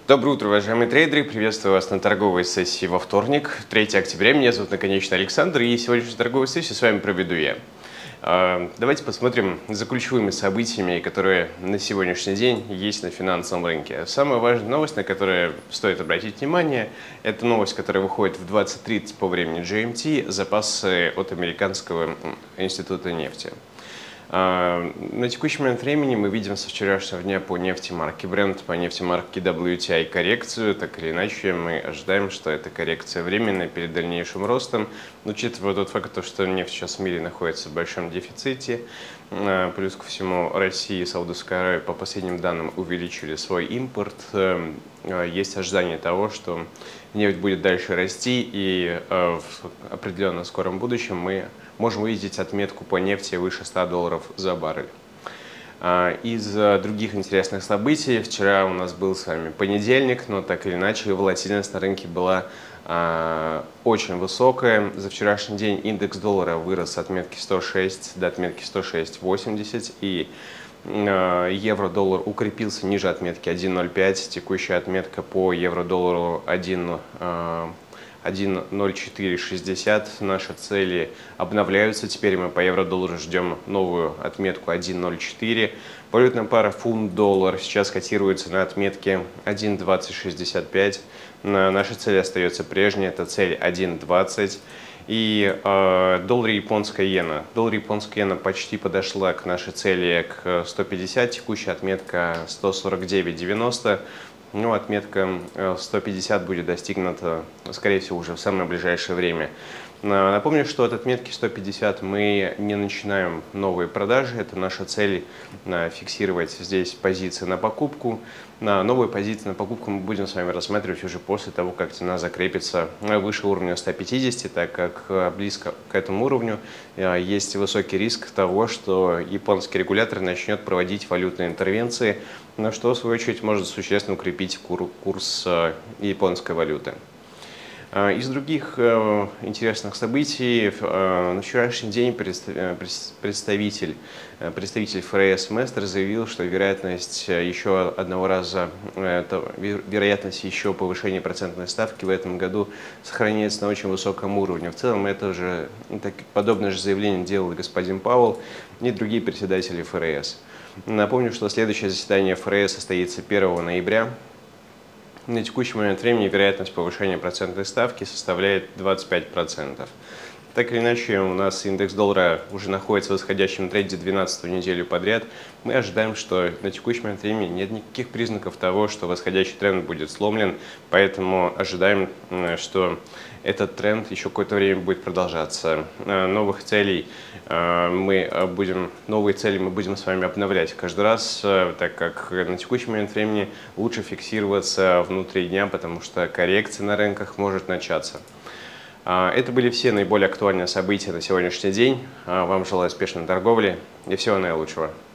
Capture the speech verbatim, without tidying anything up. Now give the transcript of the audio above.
Доброе утро, уважаемые трейдеры! Приветствую вас на торговой сессии во вторник, третьего октября. Меня зовут Наконечный Александр, и сегодняшнюю торговую сессию с вами проведу я. Давайте посмотрим за ключевыми событиями, которые на сегодняшний день есть на финансовом рынке. Самая важная новость, на которую стоит обратить внимание, это новость, которая выходит в двадцать тридцать по времени джи эм ти, запасы от Американского института нефти. На текущий момент времени мы видим со вчерашнего дня по нефти марки Brent, по нефти марки дабл ю ти ай коррекцию. Так или иначе, мы ожидаем, что эта коррекция временная перед дальнейшим ростом. Учитывая тот факт, что нефть сейчас в мире находится в большом дефиците, плюс ко всему Россия и Саудовская Аравия по последним данным увеличили свой импорт, есть ожидание того, что нефть будет дальше расти, и в определенно скором будущем мы можем увидеть отметку по нефти выше ста долларов за баррель. Из других интересных событий, вчера у нас был с вами понедельник, но так или иначе волатильность на рынке была очень высокая. За вчерашний день индекс доллара вырос с отметки сто шесть до отметки сто шесть восемьдесят, и евро-доллар укрепился ниже отметки один ноль пять, текущая отметка по евро-доллару один ноль четыре шестьдесят. Наши цели обновляются. Теперь мы по евро-доллару ждем новую отметку один ноль четыре. Валютная пара фунт-доллар сейчас котируется на отметке один двадцать шестьдесят пять. Наша цель остается прежней, это цель один двадцать. И э, доллар и японская иена. Доллар и японская иена почти подошла к нашей цели, к сто пятьдесят. Текущая отметка сто сорок девять девяносто. Ну, отметка сто пятьдесят будет достигнута, скорее всего, уже в самое ближайшее время. Напомню, что от отметки сто пятьдесят мы не начинаем новые продажи. Это наша цель фиксировать здесь позиции на покупку. На новые позиции на покупку мы будем с вами рассматривать уже после того, как цена закрепится выше уровня ста пятидесяти, так как близко к этому уровню есть высокий риск того, что японский регулятор начнет проводить валютные интервенции, на что, в свою очередь, может существенно укрепить курс японской валюты. Из других интересных событий, на вчерашний день представитель, представитель эф эр эс Местер заявил, что вероятность еще одного раза, вероятность еще повышения процентной ставки в этом году сохраняется на очень высоком уровне. В целом, это же, подобное же заявление делал и господин Пауэлл, и другие председатели эф эр эс. Напомню, что следующее заседание эф эр эс состоится первого ноября. На текущий момент времени вероятность повышения процентной ставки составляет двадцать пять процентов. Так или иначе, у нас индекс доллара уже находится в восходящем тренде двенадцатую неделю подряд. Мы ожидаем, что на текущий момент времени нет никаких признаков того, что восходящий тренд будет сломлен, поэтому ожидаем, что этот тренд еще какое-то время будет продолжаться. Новых целей мы будем, новые цели мы будем с вами обновлять каждый раз, так как на текущий момент времени лучше фиксироваться внутри дня, потому что коррекция на рынках может начаться. Это были все наиболее актуальные события на сегодняшний день. Вам желаю успешной торговли и всего наилучшего.